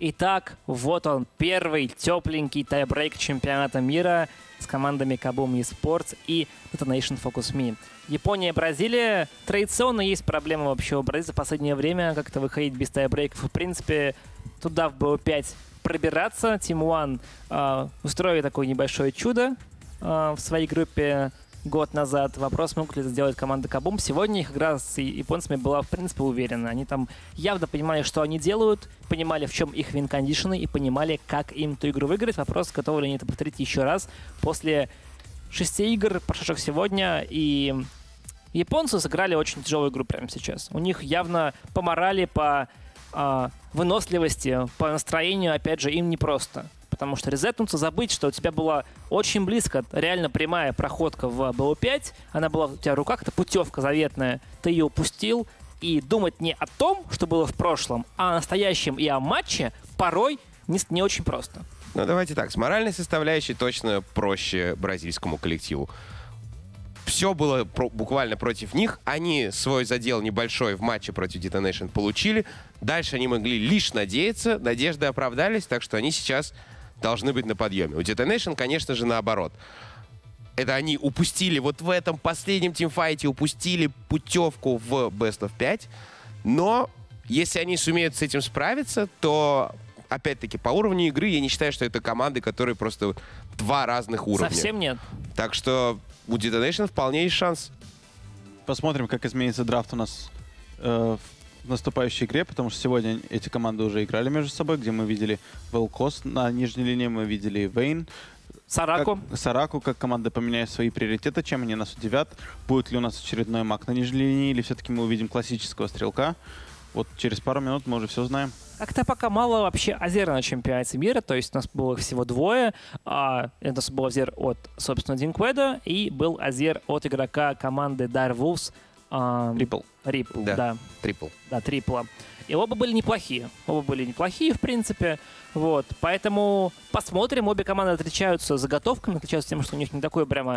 Итак, вот он, первый тепленький тайбрейк чемпионата мира с командами Kabum Esports и Detonation Focus Me. Япония и Бразилия. Традиционно есть проблема вообще у Бразилии в последнее время как-то выходить без тайбрейков. В принципе, туда в БО5 пробираться. Team One устроили такое небольшое чудо в своей группе год назад. Вопрос, могут ли это сделать команда Kabum. Сегодня их игра с японцами была, в принципе, уверена. Они там явно понимали, что они делают, понимали, в чем их вин-кондишены и понимали, как им эту игру выиграть. Вопрос, готовы ли они это повторить еще раз после 6 игр, прошедших сегодня. И японцы сыграли очень тяжелую игру прямо сейчас. У них явно по морали, по выносливости, по настроению, опять же, им непросто. Потому что резетнуться, забыть, что у тебя была очень близко, реально прямая проходка в БО5, она была у тебя в руках, это путевка заветная, ты ее упустил, и думать не о том, что было в прошлом, а о настоящем и о матче порой не очень просто. Ну, давайте так, с моральной составляющей точно проще бразильскому коллективу. Все было буквально против них. Они свой задел небольшой в матче против Detonation получили. Дальше они могли лишь надеяться. Надежды оправдались, так что они сейчас должны быть на подъеме. У Detonation, конечно же, наоборот. Это они упустили вот в этом последнем тимфайте, упустили путевку в Best of 5. Но если они сумеют с этим справиться, то, опять-таки, по уровню игры я не считаю, что это команды, которые просто два разных уровня. Совсем нет. Так что у Detonation вполне есть шанс. Посмотрим, как изменится драфт у нас в наступающей игре, потому что сегодня эти команды уже играли между собой, где мы видели Vel'Koz на нижней линии, мы видели Vayne. Сараку, как команда поменяет свои приоритеты, чем они нас удивят. Будет ли у нас очередной маг на нижней линии, или все-таки мы увидим классического стрелка. Вот через пару минут мы уже все знаем. Как-то пока мало вообще азера на чемпионате мира, то есть у нас было всего двое. Это был азер от, собственно, Динкведа и был азер от игрока команды Dire Wolves. Рипл, да. Трипл. Да, трипла. И оба были неплохие. В принципе. Вот. Поэтому посмотрим. Обе команды отличаются заготовками, отличаются тем, что у них не такой прямо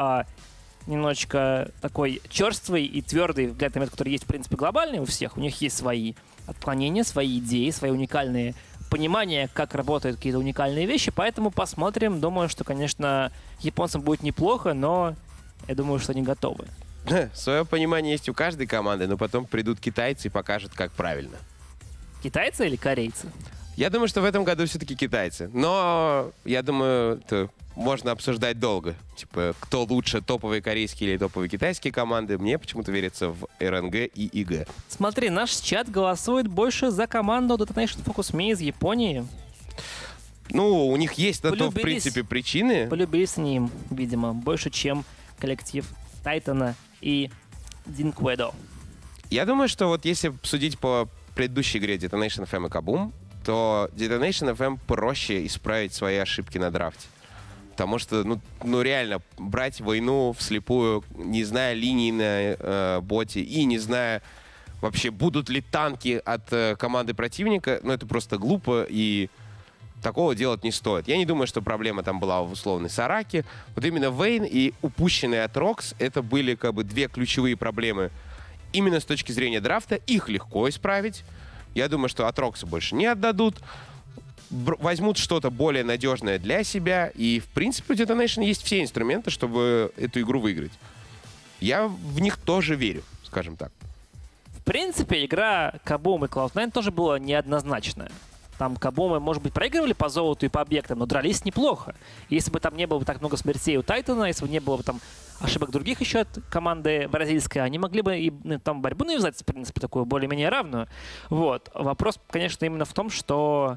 немножечко такой черствый и твердый взгляд на мир, который есть, в принципе, глобальный у всех. У них есть свои отклонения, свои идеи, свои уникальные понимания, как работают какие-то уникальные вещи. Поэтому посмотрим. Думаю, что, конечно, японцам будет неплохо, но я думаю, что они готовы. Свое понимание есть у каждой команды, но потом придут китайцы и покажут, как правильно. Китайцы или корейцы? Я думаю, что в этом году все-таки китайцы. Но я думаю, это можно обсуждать долго. Типа, кто лучше, топовые корейские или топовые китайские команды. Мне почему-то верится в РНГ и ИГ. Смотри, наш чат голосует больше за команду Detonation Focus Me из Японии. Ну, у них есть на то, в принципе, причины. Полюбились они им, видимо, больше, чем коллектив Тайтана и Динкведо. Я думаю, что вот если судить по предыдущей игре Detonation FM и Kabum, то Detonation FM проще исправить свои ошибки на драфте. Потому что, ну реально, брать войну вслепую, не зная линий на боте и не зная вообще, будут ли танки от команды противника, это просто глупо, и такого делать не стоит. Я не думаю, что проблема там была в условной Сараке. Вот именно Vayne и упущенный от Рокс, это были как бы две ключевые проблемы именно с точки зрения драфта. Их легко исправить. Я думаю, что от Рокса больше не отдадут. Возьмут что-то более надежное для себя. И, в принципе, у Detonation есть все инструменты, чтобы эту игру выиграть. Я в них тоже верю, скажем так. В принципе, игра Kabum и Cloud9 тоже была неоднозначная. Там Kabum, может быть, проигрывали по золоту и по объектам, но дрались неплохо. Если бы там не было бы так много смертей у Тайтана, если бы не было бы там ошибок других еще от команды бразильской, они могли бы и там борьбу навязать, в принципе, такую более-менее равную. Вот. Вопрос, конечно, именно в том, что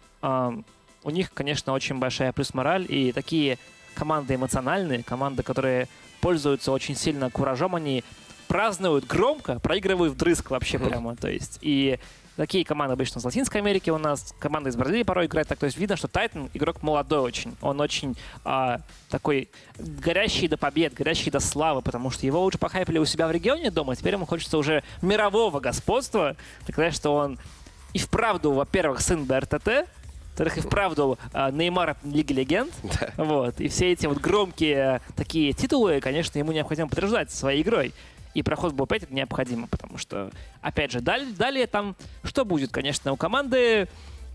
у них, конечно, очень большая плюс-мораль, и такие команды эмоциональные, команды, которые пользуются очень сильно куражом, они празднуют громко, проигрывают вдрызг вообще прямо, то есть, и такие команды обычно с Латинской Америки у нас, команда из Бразилии порой играет так. То есть видно, что Тайтан игрок молодой очень. Он очень такой горящий до побед, горящий до славы, потому что его уже похайпили у себя в регионе дома. Теперь ему хочется уже мирового господства. Так сказать, что он и вправду, во-первых, сын БРТТ, во-вторых, и вправду Неймар Лиги Легенд. Вот. И все эти вот громкие такие титулы, конечно, ему необходимо подтверждать своей игрой. И проход в БО5 это необходимо, потому что, опять же, далее там что будет, конечно, у команды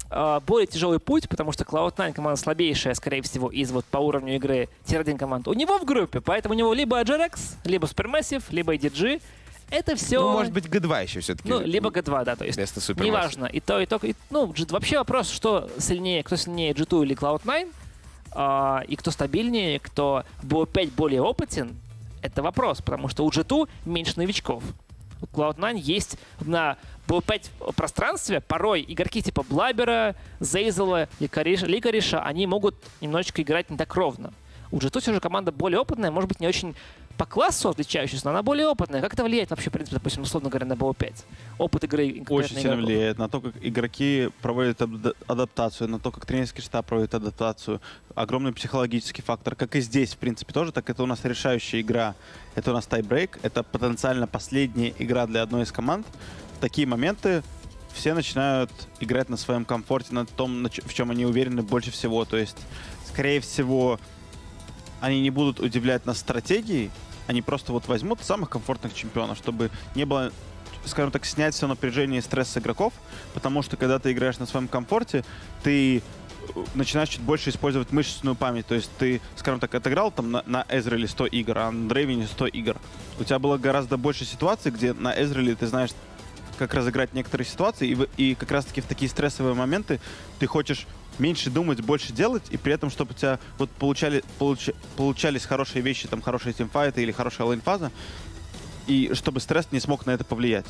более тяжелый путь, потому что Cloud9 команда слабейшая, скорее всего, из вот по уровню игры тир-1 команд. У него в группе, поэтому у него либо Ajax, либо Supermassive, либо EDG. Это все... Ну, может быть, G2 еще все-таки. Ну, либо G2, да, то есть вместо Supermassive. неважно. И то, и то. Ну, вообще вопрос, кто сильнее G2 или Cloud9, и кто стабильнее, кто BO5 более опытен, это вопрос, потому что у G2 меньше новичков. У Cloud9 есть на BO5 пространстве порой игроки типа Блабера, Зейзела, Ликариша, они могут немножечко играть не так ровно. У G2 все же команда более опытная, может быть, не очень по классу отличающаяся, но она более опытная. Как это влияет вообще, в принципе, допустим, условно говоря, на BO5? Опыт игры очень сильно влияет на то, как игроки проводят адаптацию, на то, как тренерский штаб проводит адаптацию. Огромный психологический фактор. Как и здесь, в принципе, тоже. Так это у нас решающая игра. Это у нас тайбрейк. Это потенциально последняя игра для одной из команд. В такие моменты все начинают играть на своем комфорте, на том, в чем они уверены больше всего. То есть, скорее всего, они не будут удивлять нас стратегией, они просто вот возьмут самых комфортных чемпионов, чтобы не было, скажем так, снять все напряжение и стресс с игроков, потому что когда ты играешь на своем комфорте, ты начинаешь чуть больше использовать мышечную память. То есть ты, скажем так, отыграл там на Эзреле 100 игр, а на Дрейвене 100 игр. У тебя было гораздо больше ситуаций, где на Эзреле ты знаешь, как разыграть некоторые ситуации, и как раз-таки в такие стрессовые моменты ты хочешь меньше думать, больше делать, и при этом, чтобы у тебя вот получались хорошие вещи, там, хорошие тимфайты или хорошая лейнфаза, и чтобы стресс не смог на это повлиять.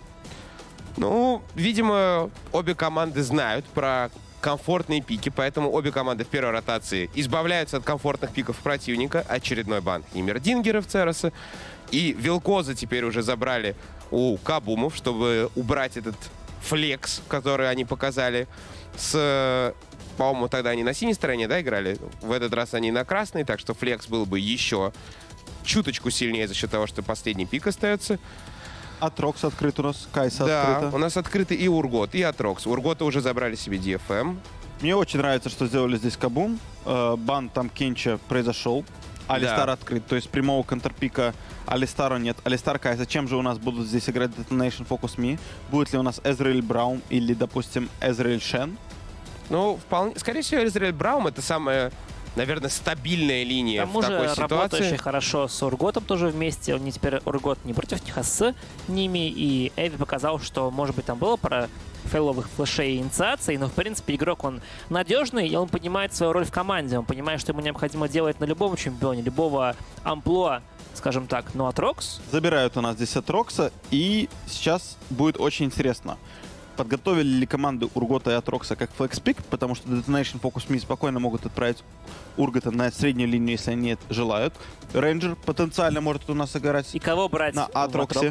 Ну, видимо, обе команды знают про комфортные пики, поэтому обе команды в первой ротации избавляются от комфортных пиков противника. Очередной бан Химмердингера в Цероса. И Вилкоза теперь уже забрали у Кабумов, чтобы убрать этот флекс, который они показали с... По-моему, тогда они на синей стороне, да, играли? В этот раз они на красной, так что флекс был бы еще чуточку сильнее за счет того, что последний пик остается. Атрокс открыт у нас, Кайса да, открыта. У нас открыты и Ургот, и Атрокс. Ургота уже забрали себе DFM. Мне очень нравится, что сделали здесь Кабум. Бан там Кенча произошел. Алистар открыт, то есть прямого контрпика Алистару нет. Алистар Кайса. Чем же у нас будут здесь играть Detonation Focus Me? Будет ли у нас Эзраэль Браум или, допустим, Эзраэль Шен? Ну, вполне, скорее всего, Эзраэль Браум — это самая, наверное, стабильная линия в такой ситуации. Работающий хорошо с Урготом тоже вместе. Он не теперь Ургот не против них, а с ними. И Эви показал, что, может быть, там было пара фейловых флешей и инициаций, но, в принципе, игрок, он надежный, и он понимает свою роль в команде. Он понимает, что ему необходимо делать на любом чемпионе, любого амплуа, скажем так. Но Атрокс... Забирают у нас здесь Атрокса, и сейчас будет очень интересно. Подготовили ли команды Ургота и Атрокса как флекспик, потому что Detonation Focus Me спокойно могут отправить Ургота на среднюю линию, если они это желают. Рейнджер потенциально может у нас играть. И кого брать на Атроксе?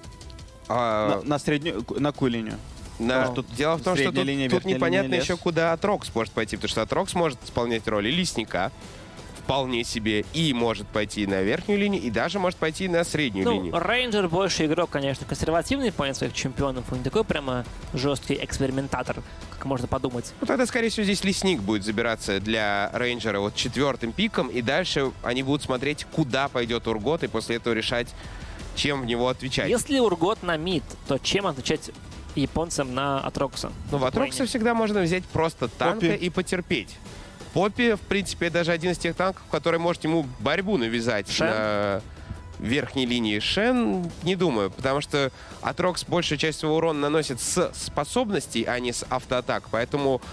На среднюю, на какую линию? Дело в том, что тут непонятно еще, куда Атрокс может пойти, потому что Атрокс может исполнять роль и лесника вполне себе, и может пойти на верхнюю линию, и даже может пойти на среднюю линию. Рейнджер больше игрок, конечно, консервативный в плане своих чемпионов, он не такой прямо жесткий экспериментатор, как можно подумать. Ну тогда, скорее всего, здесь лесник будет забираться для Рейнджера вот 4-м пиком, и дальше они будут смотреть, куда пойдет Ургот, и после этого решать, чем в него отвечать. Если Ургот на мид, то чем отвечать японцам на Атрокса? Ну, в Атрокса всегда можно взять просто танка и потерпеть. Поппи, в принципе, даже один из тех танков, который может ему борьбу навязать на верхней линии. Шен, не думаю, потому что Атрокс большую часть своего урона наносит с способностей, а не с автоатак, поэтому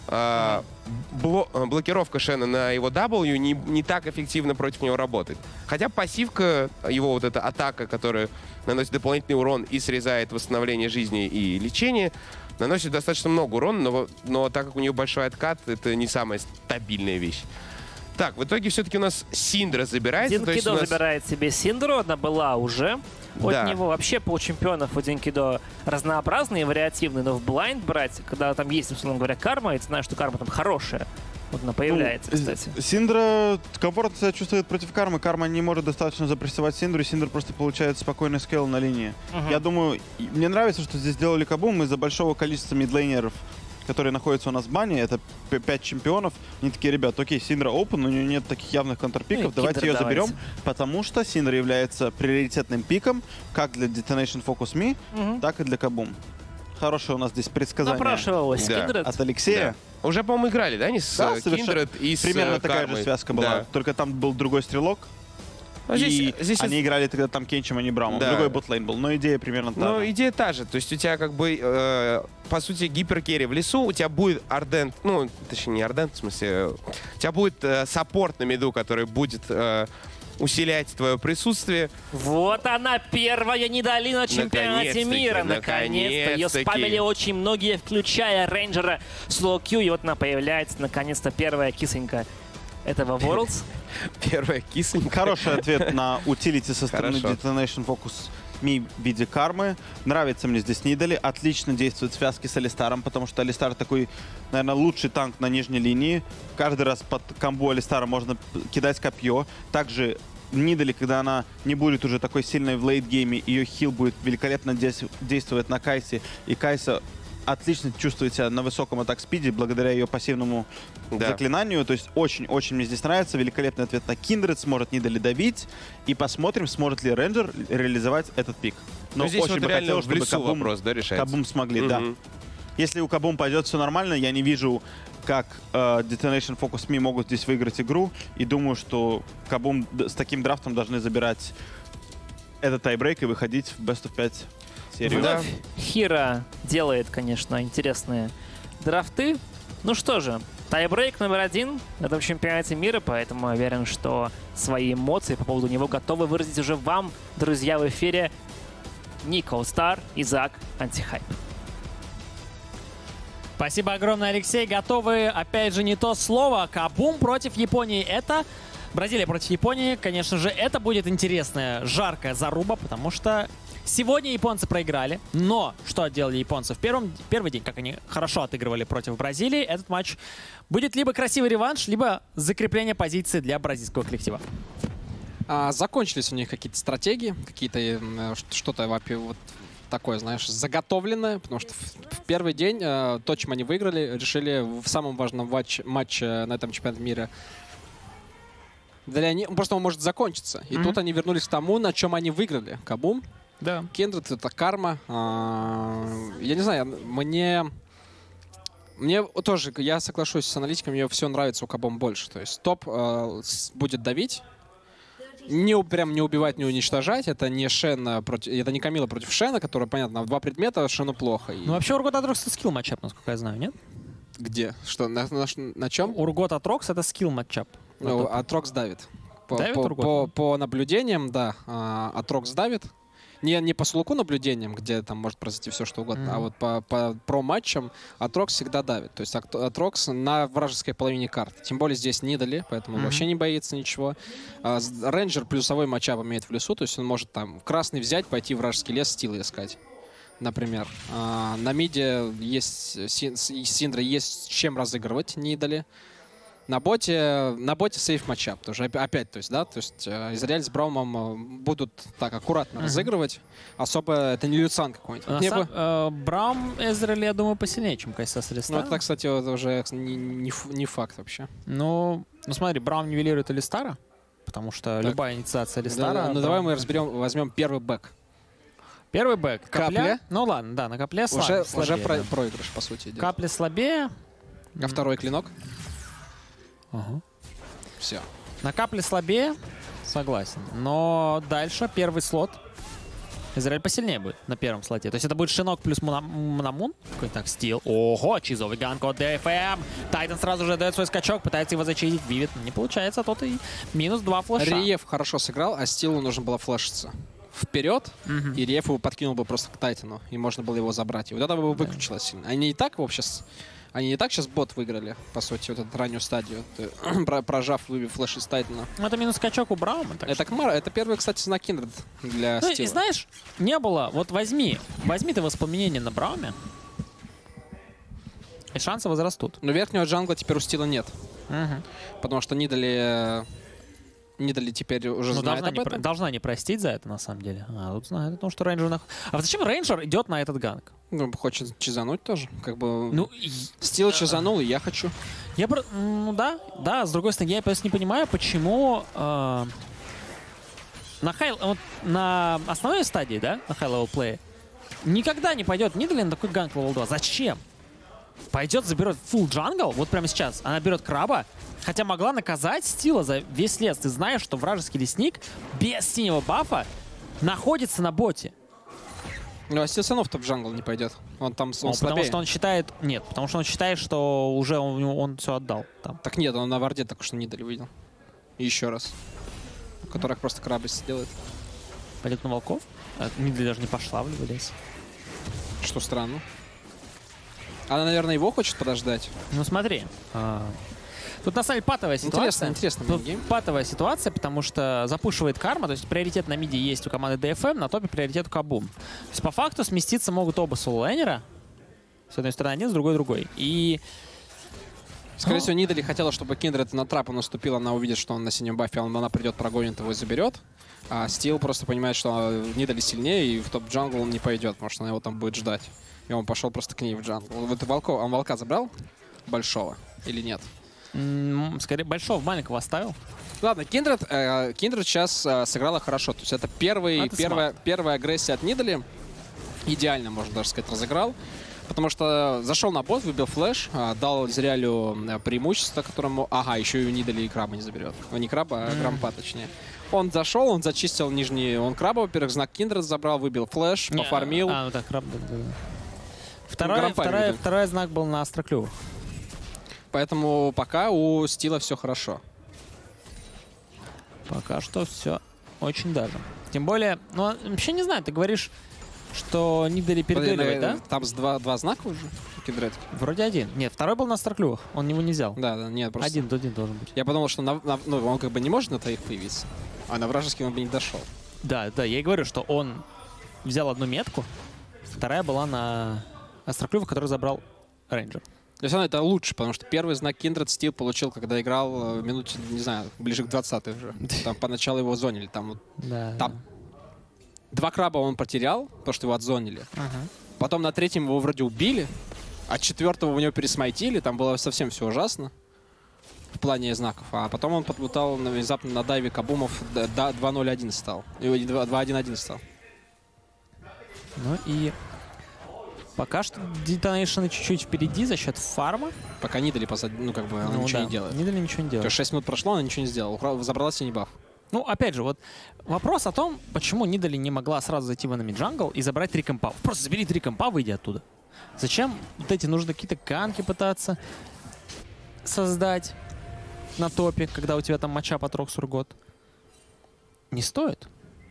блокировка Шена на его W не так эффективно против него работает. Хотя пассивка, его вот эта атака, которая наносит дополнительный урон и срезает восстановление жизни и лечение, наносит достаточно много урона, но так как у нее большой откат, это не самая стабильная вещь. Так, в итоге все-таки у нас Синдра забирается. Динкидо забирает себе Синдру, одна была уже от него. Вообще пол чемпионов у Динкидо разнообразные, вариативные, но в блайнд брать, когда там есть, условно говоря, карма, и ты знаешь, что карма там хорошая. Вот она появляется, кстати. Синдра комфортно себя чувствует против кармы. Карма не может достаточно запрессовать Синдру, и Синдра просто получает спокойный скейл на линии. Я думаю, мне нравится, что здесь сделали Кабум из-за большого количества мидлейнеров, которые находятся у нас в бане. Это 5 чемпионов. Они такие: ребят, окей, Синдра open, но у нее нет таких явных контрпиков, давайте ее заберем, потому что Синдра является приоритетным пиком как для Detonation Focus Me, так и для Кабум. хорошее у нас здесь предсказание Напрашивалось. Да. Kindred. от Алексея. Да. Уже, по-моему, играли, да, они с Да, совершенно. Kindred и с Примерно такая же Кармой? связка была. Да. Только там был другой стрелок. Ну, И здесь они играли тогда там Кенчем, а не Браумом. Да. Другой ботлейн был. Но идея примерно та Ну, же. идея та же. То есть у тебя как бы, по сути, гиперкерри в лесу, у тебя будет ардент, ну, точнее, не ардент, в смысле, у тебя будет саппорт на миду, который будет усилять твое присутствие. Вот она, первая недолина на чемпионате Наконец-таки, мира. Наконец-то. Ее наконец-таки. спамили очень многие, включая рейнджера Slow Q. И вот она появляется, наконец-то, первая кисонька этого Worlds. Первая кисонька. Хороший ответ на утилити со стороны Хорошо. Detonation Focus Me в виде кармы. Нравится мне здесь Нидали. Отлично действуют связки с Алистаром, потому что Алистар такой, наверное, лучший танк на нижней линии. Каждый раз под комбо Алистара можно кидать копье. Также Нидали, когда она не будет уже такой сильной в лейт-гейме, ее хил будет великолепно действовать на Кайсе. И Кайса отлично чувствует себя на высоком атак-спиде благодаря ее пассивному заклинанию. То есть очень-очень мне здесь нравится. Великолепный ответ на Kindred. Сможет Нидали давить. И посмотрим, сможет ли Рейнджер реализовать этот пик. Но Ну, здесь очень вот бы реально хотелось, в чтобы лесу вопрос, да, решается? Кабум смогли, да. Мгм. Если у Кабум пойдет все нормально, я не вижу, как Detonation Focus Me могут здесь выиграть игру. И думаю, что Кабум с таким драфтом должны забирать этот тайбрейк и выходить в Best of 5 серию. Да. Вновь Хира делает, конечно, интересные драфты. Ну что же, тайбрейк номер 1 на этом чемпионате мира, поэтому я уверен, что свои эмоции по поводу него готовы выразить уже вам, друзья, в эфире Никол Стар и Зак Антихайп. Спасибо огромное, Алексей. Готовы, опять же, не то слово. Кабум против Японии. Это Бразилия против Японии. Конечно же, это будет интересная, жаркая заруба, потому что сегодня японцы проиграли. Но что делали японцы в первый день, как они хорошо отыгрывали против Бразилии, этот матч будет либо красивый реванш, либо закрепление позиции для бразильского коллектива. Закончились у них какие-то стратегии, какие-то что-то вот такое, знаешь, заготовленное, потому что в первый день то, чем они выиграли, решили в самом важном матче на этом чемпионате мира. Просто он может закончиться. И тут они вернулись к тому, на чем они выиграли. Кабум, Да. Kindred, это карма. Я не знаю, мне тоже, я соглашусь с аналитиком, мне все нравится у Кабум больше. То есть топ будет давить. Прям не убивать, не уничтожать. Это не Шен против, это не Камила против Шена, который, понятно, в 2 предмета Шену плохо. И... Ну, вообще, Ургот Атрокс — это скилл-матчап, насколько я знаю, нет? Где? Что, на чем? Ургот Атрокс — это скилл-матчап. Ну, Атрокс давит. Давит Ургот? По наблюдениям, да, Атрокс давит. Не по слуку наблюдениям, где там может произойти все, что угодно, а вот по про-матчам Атрокс всегда давит. То есть Атрокс на вражеской половине карты. Тем более здесь Нидали, поэтому вообще не боится ничего. Рейнджер плюсовой матчап имеет в лесу, то есть он может там красный взять, пойти в вражеский лес, стилы искать. Например. На миде есть Синдра, есть с чем разыгрывать Нидали. На боте сейф матчап тоже опять, то есть, да, то есть Израиль с Браумом будут так аккуратно разыгрывать. Особо это не Люциан какой-нибудь. Браум Израиль, я думаю, посильнее, чем Кайса с Ну, Алистаром. это, кстати, вот уже не факт вообще. Ну, смотри, Браум нивелирует Алистара, потому что Так. любая инициация Алистара... Ну, давай мы возьмем первый бэк. Первый бэк. Капля? Ну ладно, да, на капле Уже слабее, да. проигрыш, по сути, идет. Капля слабее. А второй клинок? Ага. Все. На капле слабее, согласен. Но дальше первый слот. Израиль посильнее будет на первом слоте. То есть это будет Шинок плюс Мунамун. Какой так стил. Ого, чизовый ганк от ДФМ. Тайтан сразу же дает свой скачок, пытается его зачистить. Вивит не получается, а тот и минус 2 флеша. Риев хорошо сыграл, а Стилу нужно было флешиться вперед, и Риев его подкинул бы просто к Тайтану, и можно было его забрать. И вот это бы выключилось сильно. Они и так сейчас бот выиграли, по сути, вот эту раннюю стадию, прожав, выбив флеш из Тайтана. Ну, это минус скачок у Браума. Так Это Кмара, это первый, кстати, знак Kindred для ну, Стила. и знаешь, не было, вот возьми ты воспоминания на Брауме, и шансы возрастут. Но верхнего джангла теперь у Стила нет, потому что Нидали теперь уже знает об этом. Должна не простить за это, на самом деле. А тут знает, потому что Рейнджер... А вот зачем Рейнджер идет на этот ганг? Ну, хочет чизануть тоже, как бы... Ну, Стил чизанул, и я хочу. Ну да, с другой стороны, я просто не понимаю, почему на основной стадии, да, на high-level play, Никогда не пойдет Нидали на такой ганк левел 2. Зачем? Пойдет, заберет full джангл, вот прямо сейчас. Она берет краба, хотя могла наказать Стила за весь лес. Ты знаешь, что вражеский лесник без синего бафа находится на боте. Ну, а Стил все равно в топ-джангл не пойдет. Он там Потому слабее. что он считает... Нет, потому что он считает, что уже он все отдал. Там. Так нет, он на варде только что Нидали увидел. И еще раз. У которых просто крабость делает. Пойдет на волков? Нидали даже не пошла в лес. Что странно. Она, наверное, его хочет подождать. Ну смотри. Тут на самом деле патовая ситуация. Интересно. Тут патовая ситуация, потому что запушивает карма, то есть приоритет на миде есть у команды DFM, на топе приоритет у Кабум. То есть по факту сместиться могут оба соло-лайнера. С одной стороны один, с другой другой. И... Скорее всего, Нидали хотела, чтобы Киндред на трапу наступил, она увидит, что он на синем бафе, она придет, прогонит его и заберет. А Стил просто понимает, что Нидали сильнее, и в топ-джангл он не пойдет, потому что она его там будет ждать. И он пошел просто к ней в джангл. Вот он волка забрал? Большого? Или нет? Скорее, большого, маленького оставил. Ладно, Киндред сейчас сыграла хорошо. То есть это первая агрессия от Нидали. Идеально, можно даже сказать, разыграл. Потому что зашел на бот, выбил флеш, дал Зрялю преимущество, которому... Ага, еще и у Нидали и краба не заберет. Ну, не краба, а грампа, точнее. Он зашел, он зачистил нижний... Он краба, во-первых, знак Киндред забрал, выбил флеш, пофармил. Ну так, краб, да. Второй знак был на остроклювах. Поэтому пока у Стила все хорошо. Пока что все очень даже. Тем более, ну, вообще не знаю, ты говоришь, что Нидали передыривает, да? Там два знака уже? Киндред? Вроде один. Нет, второй был на остроклювах, он его не взял. Да, нет, просто... Один должен быть. Я подумал, что он как бы не может на твоих появиться, а на вражеский он бы не дошел. Да, я и говорю, что он взял одну метку, вторая была на остроклювах, который забрал Рейнджер. То есть это лучше, потому что первый знак Kindred Steel получил, когда играл минуте, не знаю, ближе к 20-й уже. Там поначалу его зонили. Там два краба он потерял, потому что его отзонили. Потом на третьем его вроде убили, а четвертого у него пересмайтили. Там было совсем все ужасно в плане знаков. А потом он подбутал внезапно на дайве Кабумов 2-0-1 стал. И 2-1-1 стал. Ну и... Пока что Detonation чуть-чуть впереди за счет фарма. Пока Нидали позади, она ничего не делает. Нидали ничего не делает. 6 минут прошло, она ничего не сделала. Забрала синий баф. Ну, опять же, вот вопрос о том, почему Нидали не могла сразу зайти в enemy jungle и забрать 3 компа. Просто забери 3 компа, выйди оттуда. Зачем вот эти нужно какие-то канки пытаться создать на топе, когда у тебя там матчап от Роксургот? Не стоит.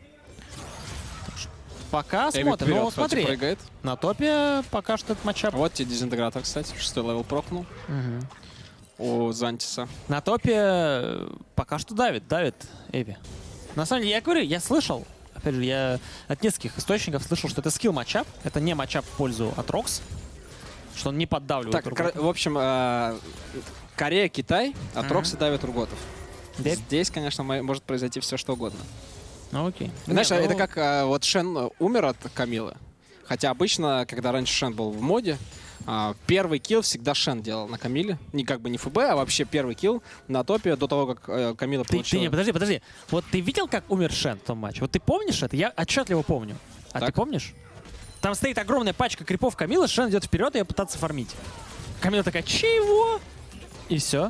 Пока смотрим. Ну, смотри, прыгает. На топе пока что этот матчап. Вот тебе дезинтегратор, кстати. 6-й левел прокнул. У Зантиса. На топе пока что давит Эви. На самом деле, я говорю, я слышал, опять же, я от нескольких источников слышал, что это скилл-матчап. Это не матчап в пользу Атрокс. Что он не поддавливает Урготов. В общем, Корея, Китай, Атроксы давят Урготов. Здесь, конечно, может произойти все, что угодно. Ну, окей. Знаешь, это как вот Шен умер от Камилы. Хотя обычно, когда раньше Шен был в моде, первый килл всегда Шен делал на Камиле. Не как бы не ФБ, а вообще первый килл на топе до того, как Камила получила. Подожди. Вот ты видел, как умер Шен в том матче? Вот ты помнишь это? Я отчетливо помню. А так? Ты помнишь? Там стоит огромная пачка крипов Камилы, Шен идет вперед и ее пытаться фармить. Камила такая, чего? И все.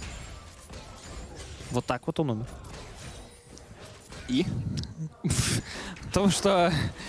Вот так вот он умер. И? Потому что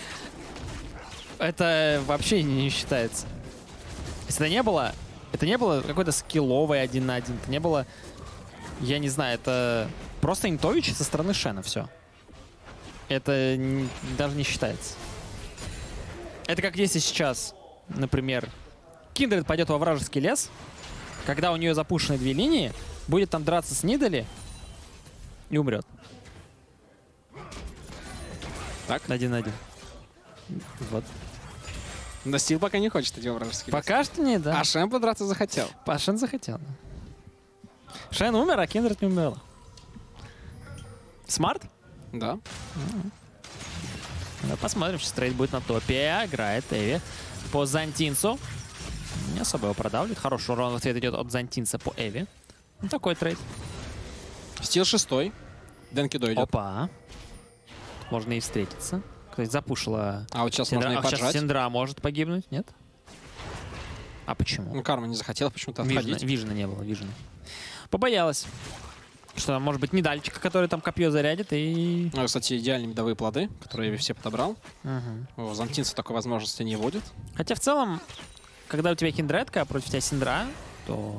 это вообще не считается. Если это не было какой-то скилловой 1 на 1. Это не было, я не знаю, это просто интович со стороны Шена, все. Это даже не считается. Это как если сейчас, например, Киндред пойдет во вражеский лес, когда у нее запушены 2 линии, будет там драться с Нидали и умрет. Так? 1-1. Вот. Но Стил пока не хочет идти во вражеский лес. Пока что не, да. А Шен подраться захотел. Шен захотел. Шен умер, а Киндред не умерла. Смарт? Да. Ну, посмотрим, что трейд будет на топе. Играет Эви по Зантинцу. Не особо его продавливает. Хороший урон в ответ идет от Зантинца по Эви. Ну, такой трейд. Стил 6-й. Денкидо идет. Опа. Можно и встретиться. То есть запушила А вот сейчас Синдра. можно и Сейчас поджать. Синдра может погибнуть, нет? А почему? Ну, Карма не захотела почему-то Вижена, отходить. Вижена не было, Вижена. Побоялась. Что, может быть, Нидальчика, который там копье зарядит и... Ну, кстати, идеальные медовые плоды, которые я все подобрал. Мгм. У зонтинца такой возможности не будет. Хотя в целом, когда у тебя хиндредка, а против тебя Синдра, то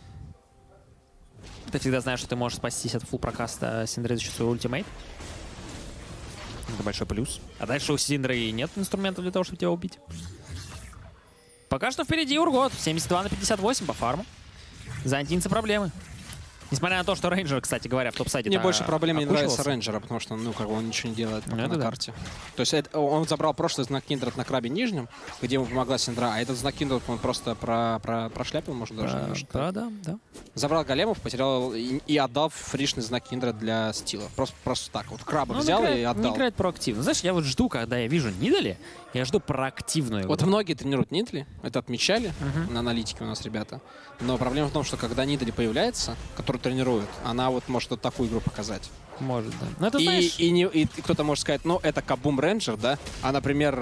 ты всегда знаешь, что ты можешь спастись от фулл прокаста Синдры за счет своего ультимейт. Это большой плюс. А дальше у Синдры и нет инструментов для того, чтобы тебя убить. Пока что впереди Ургот. 72/58 по фарму. За антинца проблемы. Несмотря на то, что Рейнджер, кстати говоря, в топ-сайде Мне больше проблем не нравится окушивался. Рейнджера, потому что, ну, как бы он ничего не делает пока Ну, это на да. карте. То есть он забрал прошлый знак Киндред на крабе нижнем, где ему помогла Синдра, а этот знак Киндред он просто прошляпил, можно даже немножко. Да. Забрал големов, потерял и отдал фришный знак Киндред для стила. Просто так. Вот краба Ну, он взял играет- и отдал. Не играет проактивно. Знаешь, я вот жду, когда я вижу Нидали, я жду проактивную игру. Вот многие тренируют Нидали, это отмечали на аналитике у нас ребята. Но проблема в том, что когда Нидали появляется, который тренирует, она вот может вот такую игру показать. Может, да. Но это, И, знаешь, и кто-то может сказать, ну, это Кабум Рейнджер, да? А, например,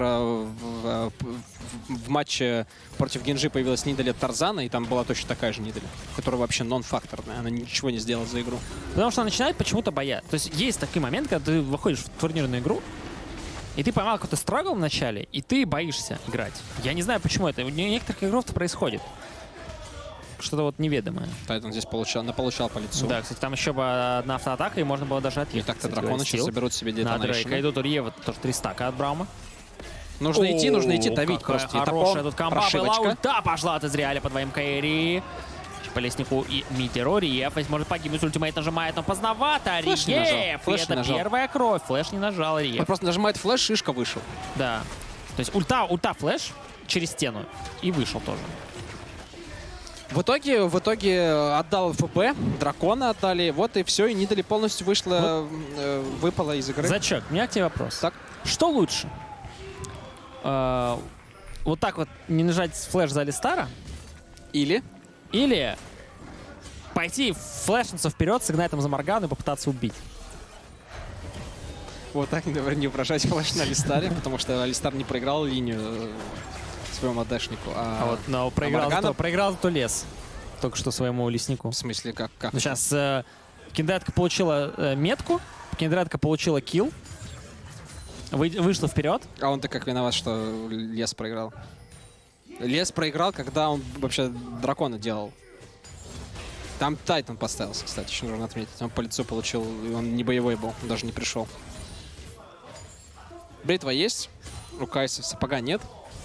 в матче против Генджи появилась Нидали от Тарзана, и там была точно такая же Нидали, которая вообще нон-факторная. Она ничего не сделала за игру. потому что она начинает почему-то бояться. То есть есть такой момент, когда ты выходишь в турнирную игру, и ты поймал какой-то страгл в начале, и ты боишься играть. Я не знаю, почему это. У некоторых игров это происходит. Что-то вот неведомое. Тайтон здесь получал по лицу. Да, кстати, там еще бы одна автоатака, и можно было даже И отъехать. так-то кстати драконы говоря, сейчас стил. заберут себе На Дрейка детонейшн. идут Урьева, тоже 3 стака от Браума. Нужно идти, давить какая просто. И хорошая топор, тут комба была. прошивочка. Ульта пошла от Израиля по двоим Кайри. По лестнику и Митеру. Риев ведь может погибнуть. Ультимейт нажимает, но поздновато. Флэш не нажал. Риев. И Флэш не это нажал. первая кровь. Флэш не нажал. Он Риев. просто нажимает флеш, шишка вышел. Да. То есть ульта флэш через стену. И вышел тоже. В итоге отдал ФП, дракона отдали, вот и все, и Нидали полностью вышла, выпала из игры. Зачек, у меня к тебе вопрос. Так. Что лучше? Вот так вот не нажать флэш за Алистара? Или Или пойти флешнуться вперед с игнайтом за Моргану и попытаться убить? вот так не упражнять флеш на Алистаре, потому что Алистар не проиграл линию своему АДшнику. Но проиграл, Моргана- проиграл зато лес. Только что своему леснику. В смысле, как? Ну, сейчас Киндредка получила метку, Киндредка получила килл, вышла вперед. А он-то как виноват, что Лес проиграл? Лес проиграл, когда он вообще дракона делал. Там Тайтан поставился, кстати, еще нужно отметить. Он по лицу получил, и он не боевой был, он даже не пришел. Бритва есть, у Кайса сапога нет.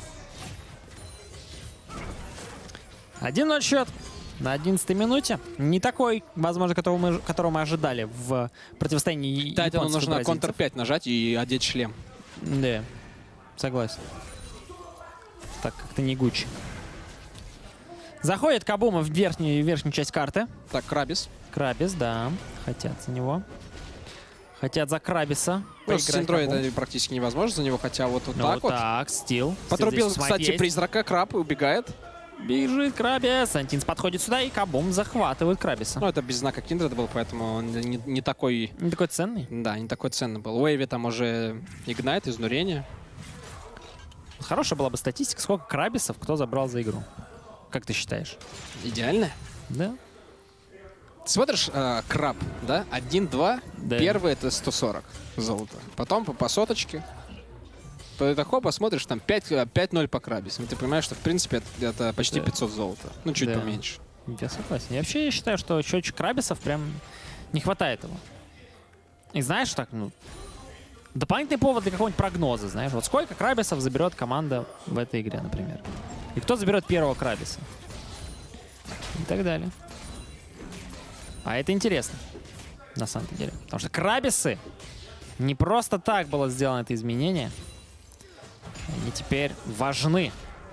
1-0 счет на 11-й минуте. Не такой, возможно, которого мы ожидали в противостоянии Тайтану японцев и нужно бразильцев. Контр 5 нажать и одеть шлем. Да, согласен. Так, как-то не Гуччи. Заходит Кабума в верхнюю часть карты. Так, Крабис. Крабис, да. Хотят за него. Хотят за Крабиса. Ну, с поиграть Синдрой Кабум. это практически невозможно за него, хотя вот Ну, так вот. так, стил. Потрубил, Здесь кстати, есть. призрака, краб, и убегает. Бежит Крабис. Антинс подходит сюда, и Кабум захватывает Крабиса. Ну, это без знака Киндреда был, поэтому он не такой... Не такой ценный. Да, не такой ценный был. У Эйви там уже игнайт, изнурение. Хорошая была бы статистика, сколько Крабисов кто забрал за игру. Как ты считаешь? Идеально. Да? Смотришь, краб, да? 1-2. Да. Первый это 140 золота. Потом по соточке. Это хоп, смотришь, там 5-0 по крабисам. И ты понимаешь, что в принципе это почти Да. 500 золота. Ну, чуть Да. поменьше. Я согласен. Я вообще считаю, что счетчик Крабисов прям не хватает его. И знаешь, так, ну, дополнительный повод для какого-нибудь прогноза, знаешь, вот сколько Крабисов заберет команда в этой игре, например. И кто заберет первого Крабиса. И так далее. А это интересно, на самом деле. Потому что Крабисы не просто так было сделано это изменение. Они теперь важны.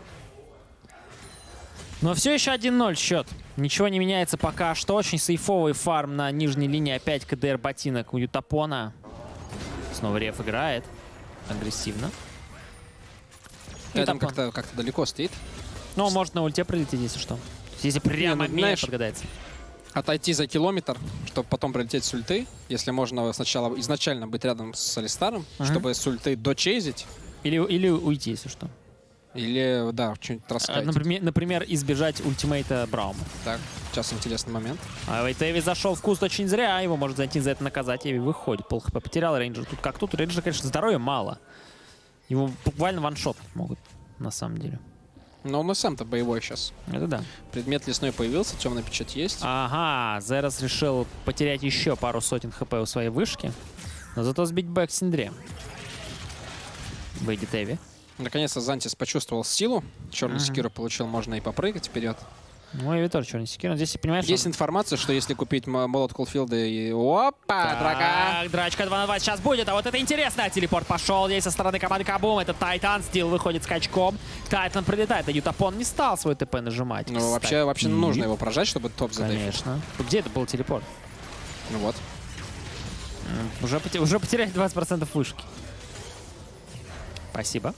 Но все еще 1-0 счет. Ничего не меняется пока что. Очень сейфовый фарм на нижней линии. Опять КДР ботинок у Ютапона. Снова Реф играет. Агрессивно. Тайтан Ютапон. как-то далеко стоит. Ну, он может на ульте прилететь, если что. Если прямо ну, мега знаешь, подгадается. отойти за километр, чтобы потом прилететь с ульты. Если можно сначала изначально быть рядом с Алистаром, чтобы с ульты дочейзить. Или уйти, если что. Или, да, что-нибудь раскатить. Например, избежать ультимейта Браума. Так, сейчас интересный момент. А ведь Эви зашел в куст очень зря, его может Зантин за это наказать. Эви выходит, пол хп потерял Рейнджер. Тут как тут, у Рейнджера, конечно, здоровья мало. Его буквально ваншот могут, на самом деле. Но он и сам-то боевой сейчас. Это да. Предмет лесной появился, темная печать есть. Ага, Зерас решил потерять еще пару сотен хп у своей вышки, но зато сбить бэк Синдре. Выйдет Эви. Наконец-то Зантис почувствовал силу. Черный секиру получил, можно и попрыгать вперед. Ну, Эви тоже черный секир. Здесь, понимаешь, Есть информация, что если купить молот Колфилда и... Опа, драка! Так, драчка 2 на 2 сейчас будет, а вот это интересно. Телепорт пошел здесь со стороны команды Кабум. Это Тайтан, Стил выходит скачком. Тайтан прилетает, а Ютапон не стал свой ТП нажимать. Ну, вообще нужно его прожать, чтобы топ задать. Конечно. Где это был телепорт? Ну вот. Уже потеряли 20% вышки. Спасибо.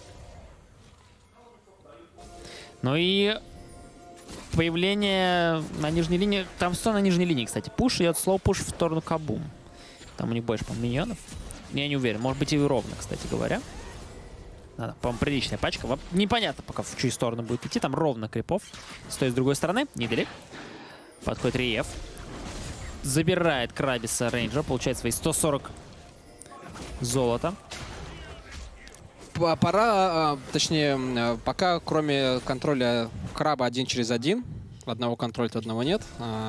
Ну и появление на нижней линии. Там что на нижней линии, кстати? Пуш идет, слоу пуш в сторону Кабум. Там у них больше, по-моему, миньонов. Я не уверен. Может быть и ровно, кстати говоря. По-моему, приличная пачка. Непонятно пока, в чью сторону будет идти. Там ровно крипов. Стоит с другой стороны. Нидали. Подходит Риев. Забирает Крабиса Рейнджер. Получает свои 140 золота. Пора, точнее, пока кроме контроля краба 1 через 1, одного контроля, одного нет,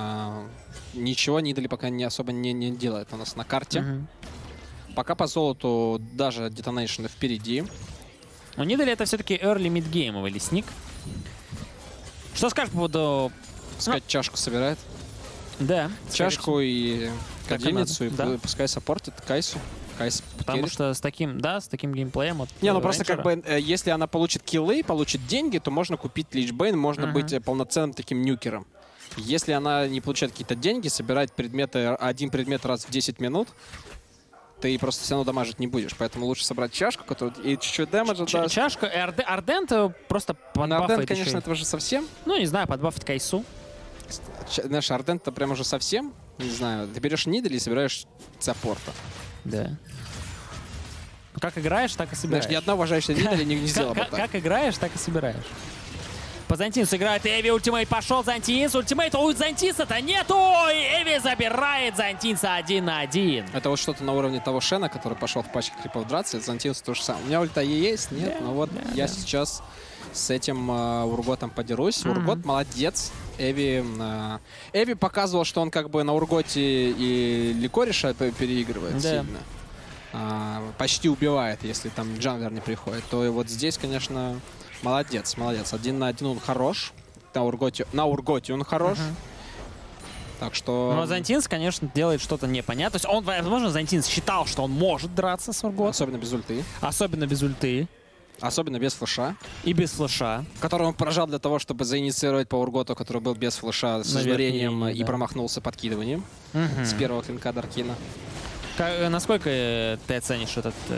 ничего Нидали пока особо не делает у нас на карте. Пока по золоту даже Detonation впереди. У Нидали это все-таки early mid-геймовый лесник. Что скажешь по поводу... Пускай чашку собирает. Да. Чашку и кадильницу, и да. пускай саппортит Кайсу. Потому что с таким геймплеем... Вот, не, ну просто как бы, если она получит киллы, получит деньги, то можно купить Личбейн, можно быть полноценным таким нюкером. Если она не получает какие-то деньги, собирать предметы, один предмет раз в 10 минут, ты просто все равно дамажить не будешь. Поэтому лучше собрать чашку, которая и чуть-чуть дэмэджа даст. Чашка и Ардент просто подбафает. Ардент, конечно, этого же совсем. Ну, не знаю, подбафать Кайсу. Знаешь, Ардент-то прям уже совсем, не знаю, ты берешь Нидали и собираешь саппорта. Да. Как играешь, так и собираешь. Знаешь, ни одна уважающая Нидали не сделала бы так. Как играешь, так и собираешь. По Зантинсу играет Эви, ультимейт пошел, Зантинс, ультимейт, у Зантинса-то нету, и Эви забирает Зантинса 1 на 1. Это вот что-то на уровне того Шена, который пошел в пачке крипов драться, Зантинс то же самое. У меня ульта есть, нет, да, но вот да, я да. сейчас с этим Урготом подерусь. Ургот молодец. Эви показывал, что он как бы на Урготе и Ликориша переигрывает сильно. Почти убивает, если там джанглер не приходит. То и вот здесь, конечно, молодец. 1 на 1 он хорош. На Урготе он хорош. Так что... Но Зантинс, конечно, делает что-то непонятное. То есть он, возможно, Зантинс считал, что он может драться с Урготом. Особенно без ульты. Особенно без ульты. Особенно без флеша. И без флеша. Который он поражал для того, чтобы заинициировать по Урготу, который был без флеша с измерением и промахнулся подкидыванием с первого клинка Даркина. Насколько ты оценишь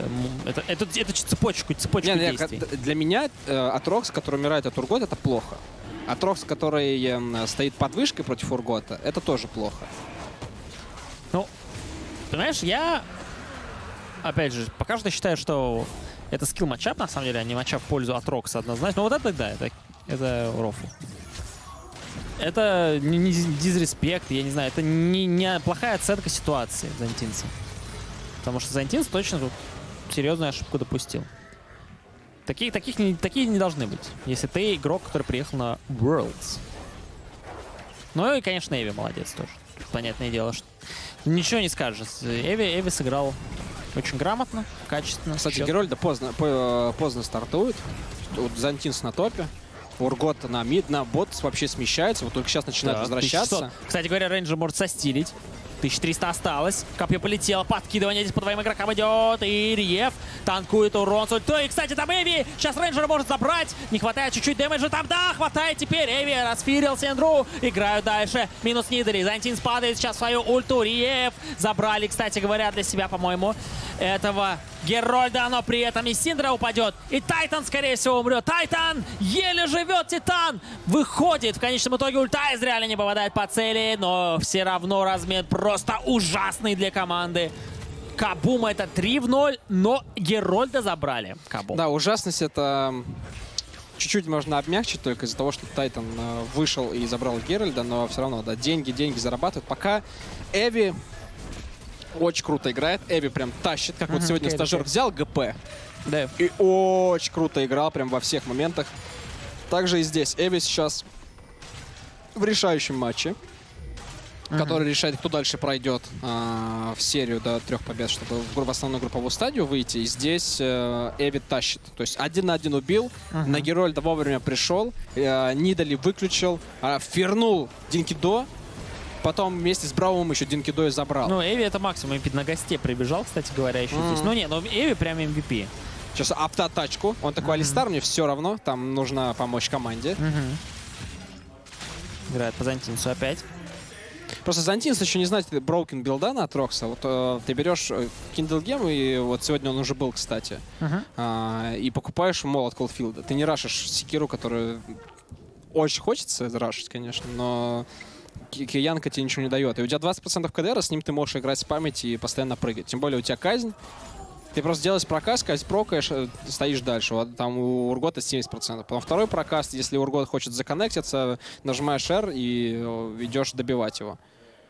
эту цепочку действий? Для меня Атрокс, который умирает от Ургота, это плохо. Атрокс, который стоит под вышкой против Ургота, это тоже плохо. Ну, понимаешь, я, опять же, пока что считаю, что это скилл-матчап, на самом деле, а не матчап в пользу Атрокса однозначно. Но вот это, да, это рофл. Это не дизреспект, я не знаю, это не плохая оценка ситуации Зантинса. Потому что Зантинс точно тут серьезную ошибку допустил. Такие не должны быть, если ты игрок, который приехал на Worlds. Ну и, конечно, Эви молодец тоже. Понятное дело, что ничего не скажешь. Эви сыграл очень грамотно, качественно. Кстати, Герольда поздно стартует. Вот Зантинс на топе. Ургот на мид, на бот вообще смещается. Вот только сейчас начинает возвращаться. 1600. Кстати говоря, Рейнджер может состилить. 1300 осталось. Копье полетело. Подкидывание здесь по двоим игрокам идет. И Риев танкует урон. И, кстати, там Эви. Сейчас Рейнджера может забрать. Не хватает чуть-чуть дэмэджа. Там, да, хватает теперь. Эви расфирил Сендру. Играют дальше. Минус Нидали. Зантинс падает сейчас в свою ульту. Риев забрали, кстати говоря, для себя, по-моему, этого Герольда, но при этом и Синдра упадет. И Тайтан, скорее всего, умрет. Тайтан! Еле живет Титан! Выходит. В конечном итоге ульта из реально не попадает по цели, но все равно размен просто ужасный для команды. Кабум это 3-0, но Герольда забрали. Кабум. Да, ужасность это чуть-чуть можно обмягчить только из-за того, что Тайтан вышел и забрал Геральда, но все равно, да, деньги зарабатывают. Пока Эви очень круто играет, Эви прям тащит, как вот сегодня стажер взял ГП. Да. И очень круто играл прям во всех моментах. Также и здесь Эви сейчас в решающем матче, который решает, кто дальше пройдет в серию до 3 побед, чтобы в основную групповую стадию выйти. И здесь Эви тащит. То есть 1 на 1 убил, на Герольда вовремя пришел, Нидали выключил, фернул Динкидо, потом вместе с Браумом еще Динкидо и забрал. Ну, Эви это максимум. MVP на госте прибежал, кстати говоря, еще здесь. Ну, не, но Эви прям MVP. Сейчас автоатачку. Он такой: Алистар, мне все равно, там нужно помочь команде. Играет по Зантинсу опять. Просто Зантинс еще не знает броукен билда на Атрокса. Вот ты берешь Kindle Gem, и вот сегодня он уже был, кстати, и покупаешь молот Колдфилда. Ты не рашишь Секиру, которую очень хочется рашить, конечно, но Киянка тебе ничего не дает. И у тебя 20% КДР, с ним ты можешь играть с памяти и постоянно прыгать. Тем более у тебя казнь. Ты просто делаешь прокаст, казнь прокаешь, стоишь дальше. Вот там у Ургота 70%. Потом второй прокаст, если Ургот хочет законнектиться, нажимаешь R и идешь добивать его.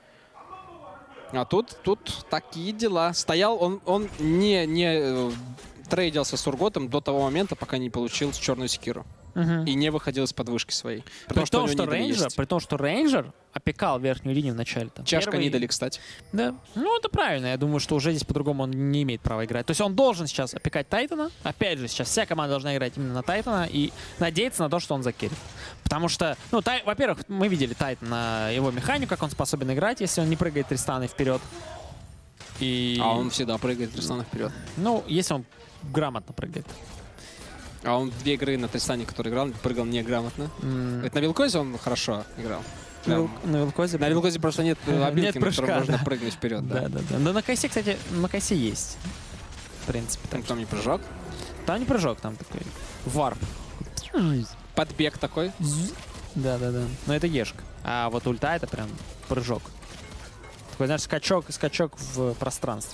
А тут такие дела. Стоял, он не трейдился с Урготом до того момента, пока не получил черную секиру. И не выходил из подвышки своей. При том, что Рейнджер опекал верхнюю линию в начале. Там, чашка Нидали, кстати. Да. Ну, это правильно. Я думаю, что уже здесь по-другому он не имеет права играть. То есть он должен сейчас опекать Тайтана. Опять же, сейчас вся команда должна играть именно на Тайтана и надеяться на то, что он закерит. Потому что, ну, во-первых, мы видели Тайтана, его механику, как он способен играть, если он не прыгает Тристаной вперед. А он всегда прыгает Тристаной вперед. Ну, если он грамотно прыгает. А он 2 игры на Тристане, который играл, прыгал неграмотно. Это на Вилкозе он хорошо играл. На Вилкозе просто нет обилки, на котором можно прыгнуть вперед. Да. Да на Кайсе, кстати, на Кайсе есть. В принципе. Там не прыжок? Там не прыжок, там такой варп. Подбег такой. Да. Но это ешка. А вот ульта это прям прыжок. Такой, знаешь, скачок в пространстве.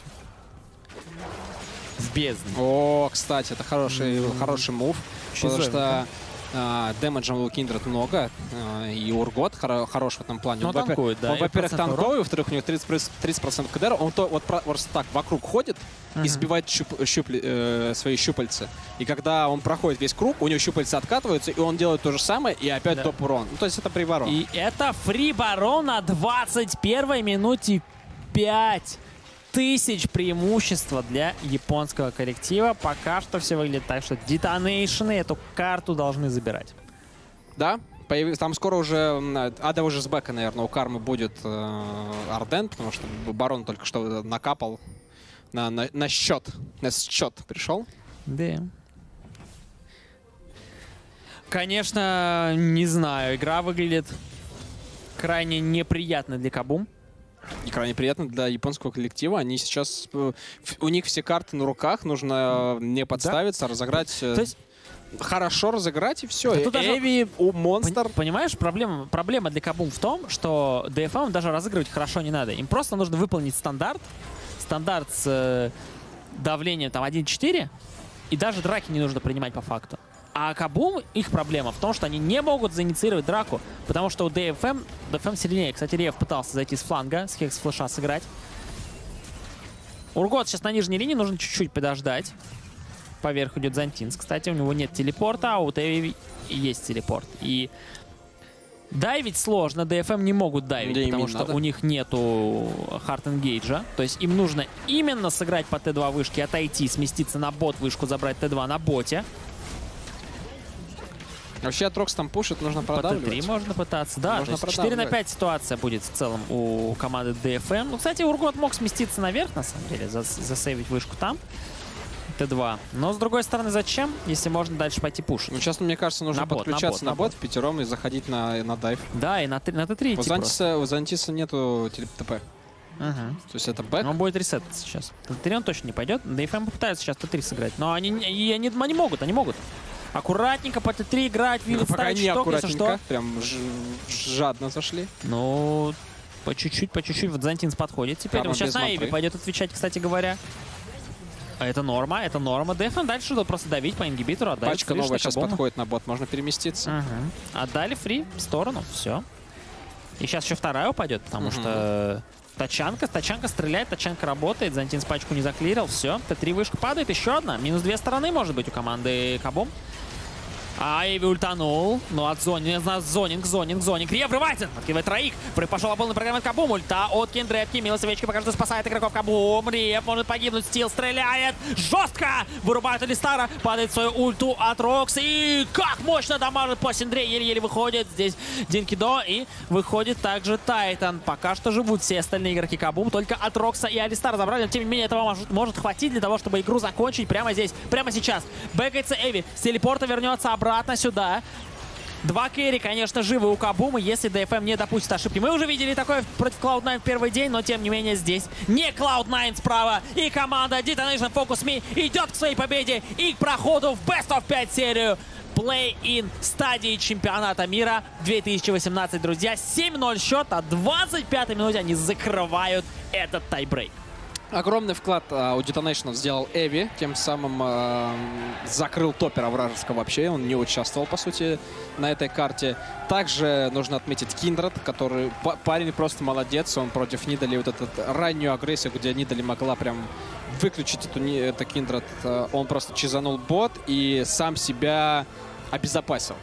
В бездне. О, кстати, это хороший мув. Потому что дэмэджа у Kindred много, и Ургот хорош в этом плане. Он танкует, да. Он, во-первых, танковый, во-вторых, у него 30% КДР. Он вот просто так вокруг ходит и сбивает свои щупальца. И когда он проходит весь круг, у него щупальца откатываются, и он делает то же самое, и опять топ-урон. Ну, то есть это фри-барон. И это фри-барон на 21-й минуте 5 тысяч преимущества для японского коллектива. Пока что все выглядит так, что Детонейшены эту карту должны забирать. Да, там скоро уже Ада уже с бэка, наверное, у Кармы будет Арден, потому что Барон только что накапал на счет пришел. Да. Конечно, не знаю. Игра выглядит крайне неприятно для Кабум. И крайне приятно для японского коллектива. Они сейчас... У них все карты на руках. Нужно не подставиться, разыграть... То есть... Хорошо разыграть, и все. Эви, монстр. Понимаешь, проблема для Кабум в том, что DFM даже разыгрывать хорошо не надо. Им просто нужно выполнить стандарт с давлением там 1-4, и даже драки не нужно принимать по факту. А Кабум, их проблема в том, что они не могут заинициировать драку, потому что у DFM сильнее. Кстати, Рев пытался зайти с фланга, с хекс-флэша сыграть. Ургот сейчас на нижней линии, нужно чуть-чуть подождать. Поверх идет Зантинс. Кстати, у него нет телепорта, а у Теви есть телепорт. И дайвить сложно, DFM не могут дайвить, потому что у них нету хард-энгейджа. То есть им нужно именно сыграть по Т2 вышке, отойти, сместиться на бот вышку, забрать Т2 на боте. Вообще Атрокс там пушит, нужно продавливать. По Т3 можно пытаться, да. 4/5 ситуация будет в целом у команды DFM. Ну, кстати, Ургот мог сместиться наверх, на самом деле, засейвить вышку там. Т2. Но, с другой стороны, зачем, если можно дальше пойти пушить? Ну, сейчас, мне кажется, нужно подключаться на бот впятером и заходить на дайв. Да, и на Т3 идти у Зантиса нету ТП. То есть это бэк. Он будет ресет сейчас. Т3 он точно не пойдет. DFM попытаются сейчас Т3 сыграть. Но они могут. Аккуратненько по Т3 играть, видят Пока ставить не шток, если что. аккуратненько. Прям жадно зашли. Ну, по чуть-чуть. Вот Зантинс подходит теперь. Карма Он сейчас без на мантры. Эйви пойдет отвечать, кстати говоря. А это норма. DFM дальше идут просто давить по ингибитору. Отдали Пачка фри, новая что сейчас Кабуму. подходит на бот, можно переместиться. Отдали фри в сторону, все. И сейчас еще вторая упадет, потому что тачанка стреляет, тачанка работает, Зантинс пачку не заклирил, все. Т3 вышка падает, еще одна. Минус 2 стороны может быть у команды Кабум. А Эйви ультанул. Ну, от зонинг. Рия врывается. Откидывает троих. Пошел полный программ от Кабум. Ульта от Киндредки. Милосовечки пока что спасает игроков Кабум. Рия может погибнуть. Стил стреляет. Жестко. Вырубает Алистара. Падает свою ульту от Рокс. И как мощно дамажит по Синдре. Еле-еле выходит. Здесь Динкидо. И выходит также Тайтан. Пока что живут все остальные игроки Кабум. Только от Рокса и Алистара забрали. Но, тем не менее, этого может хватить для того, чтобы игру закончить прямо здесь. Прямо сейчас. Бэкается Эви. С телепорта вернется обратно сюда. Два керри, конечно, живы у Кабума, если DFM не допустит ошибки. Мы уже видели такое против Cloud9 в первый день, но тем не менее здесь не Cloud9 справа. И команда Detonation Focus Me идет к своей победе и к проходу в Best of 5 серию Play-in стадии чемпионата мира 2018, друзья. 7-0 счет, а 25-й минуте они закрывают этот тайбрейк. Огромный вклад у Detonation сделал Эви, тем самым закрыл топпера вражеского вообще. Он не участвовал, по сути, на этой карте. Также нужно отметить Киндред, который парень просто молодец. Он против Нидали вот эту раннюю агрессию, где Нидали могла прям выключить это Киндред. Он просто чизанул бот и сам себя обезопасил.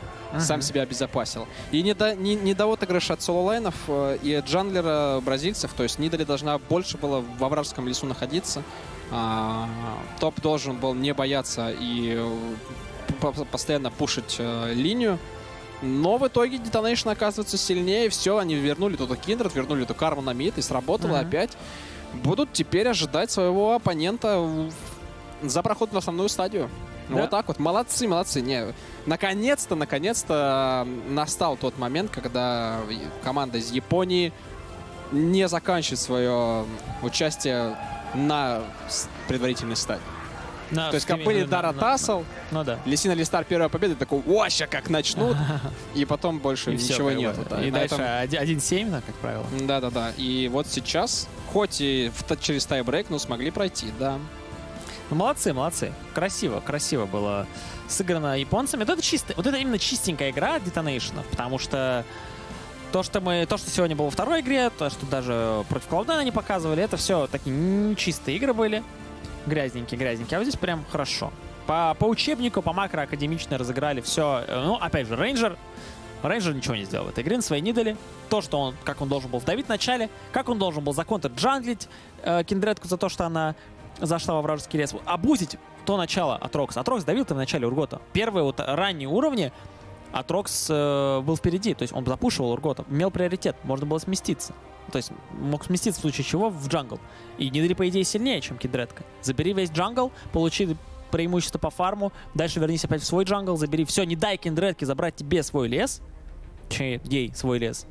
И не до отыгрыша от соло-лайнов и от джанглера бразильцев. То есть Нидали должна больше было во вражеском лесу находиться. Топ должен был не бояться и постоянно пушить линию. Но в итоге Detonation оказывается сильнее. Все, они вернули туда Киндред, вернули эту карму на мид и сработало опять. Будут теперь ожидать своего оппонента за проход в основную стадию. Да. Вот так вот. Молодцы. Наконец-то настал тот момент, когда команда из Японии не заканчивает свое участие на предварительной стадии. То есть, как были Дара Тассел, Лисина Листар первая победа, такой, вообще как начнут, и потом больше ничего нет. И дальше 1-7, как правило. Да. И вот сейчас, хоть и через тайбрейк, но смогли пройти, да. Ну, молодцы. Красиво было сыграно японцами. Вот это именно чистенькая игра Detonation, потому что то, что сегодня было во второй игре, то, что даже против Cloud9 они показывали, это все такие нечистые игры были. Грязненькие. А вот здесь прям хорошо. По учебнику, по макроакадемично разыграли все. Ну, опять же, Рейнджер ничего не сделал в этой игре, на своей Нидали. То, что как он должен был вдавить в начале, как он должен был законтр-джанглить Киндредку за то, что она зашла во вражеский лес. Обузить то начало Атрокса. Атрокс давил-то в начале Ургота. Первые вот ранние уровни Атрокс был впереди. То есть он запушивал Ургота. Имел приоритет. Можно было сместиться. То есть мог сместиться в случае чего в джангл. И Нидали, по идее, сильнее, чем Киндредка. Забери весь джангл, получи преимущество по фарму. Дальше вернись опять в свой джангл, забери. Все, не дай Киндредке забрать тебе свой лес. Ей свой лес.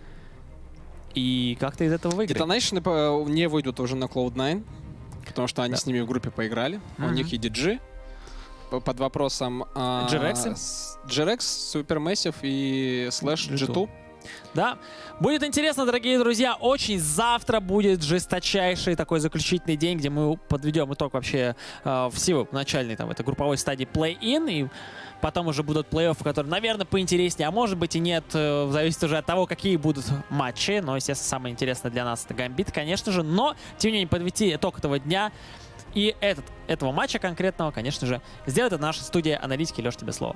И как ты из этого выиграешь? Detonation не выйдут уже на Cloud9. Потому что они с ними в группе поиграли. У них и DG под вопросом G-Rex, Supermassive и Slash G2. Да. Будет интересно, дорогие друзья. Очень завтра будет жесточайший такой заключительный день, где мы подведем итог вообще всего начальной этой групповой стадии play-in. И потом уже будут плей-оффы, которые, наверное, поинтереснее, а может быть и нет. Зависит уже от того, какие будут матчи. Но, естественно, самое интересное для нас — это Гамбит, конечно же. Но, тем не менее, подвести итог этого дня и этого матча конкретного, конечно же, сделает это наша студия аналитики. Леш, тебе слово.